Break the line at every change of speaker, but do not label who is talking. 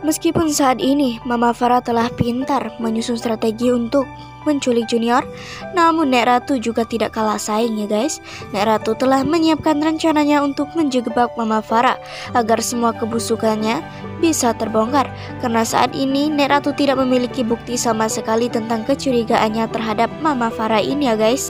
Meskipun saat ini Mama Farah telah pintar menyusun strategi untuk menculik Junior, namun Nek Ratu juga tidak kalah saing ya guys. Nek Ratu telah menyiapkan rencananya untuk menjebak Mama Farah agar semua kebusukannya bisa terbongkar. Karena saat ini Nek Ratu tidak memiliki bukti sama sekali tentang kecurigaannya terhadap Mama Farah ini ya guys.